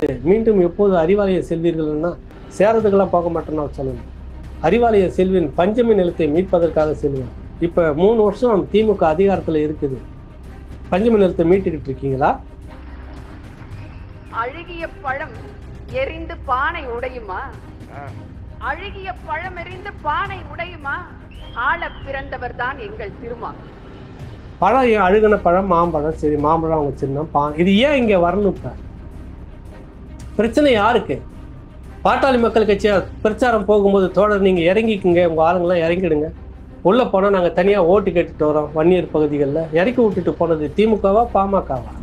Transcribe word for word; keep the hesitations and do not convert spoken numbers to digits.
மீண்டும் எப்போது அறிவாலயம் செல்வீர்கள்னா சேரத்துக்கெல்லாம் போக மாட்டேன்னு சொல்லணும். அறிவாலயம் செல்வின் பஞ்சமி நிலத்தை மீட்பதற்காக செல்வேன். இப்போ மூணு வருஷம் திமுக அதிகாரத்தில் இருக்குது. பஞ்சமி நிலத்தை மீட்டுக்கிட்டு இருக்கீங்களா? அழுகிய பழம் எரிந்து பானை உடையுமா? அழுகிய பழம் எரிந்து பானை உடையுமா? ஆள பிறந்தவர் தான் எங்கள் திருமால். பழம் அழுகின பழம் மாம்பழம். சரி, மாம்பழம் அவங்க சின்னம் பா இது ஏன் இங்கே வரணும்? இப்போ பிரச்சனை யாருக்கு? பாட்டாளி மக்கள் கட்சியா பிரச்சாரம் போகும்போது தோழர் நீங்கள் இறங்கிக்குங்க, உங்கள் ஆளுங்களாம் இறங்கிடுங்க. உள்ளே போனால் நாங்கள் தனியாக ஓட்டு கேட்டுட்டு வரோம். வன்னியர் பகுதிகளில் இறக்கி விட்டுட்டு போனது திமுகவா பாமகவா?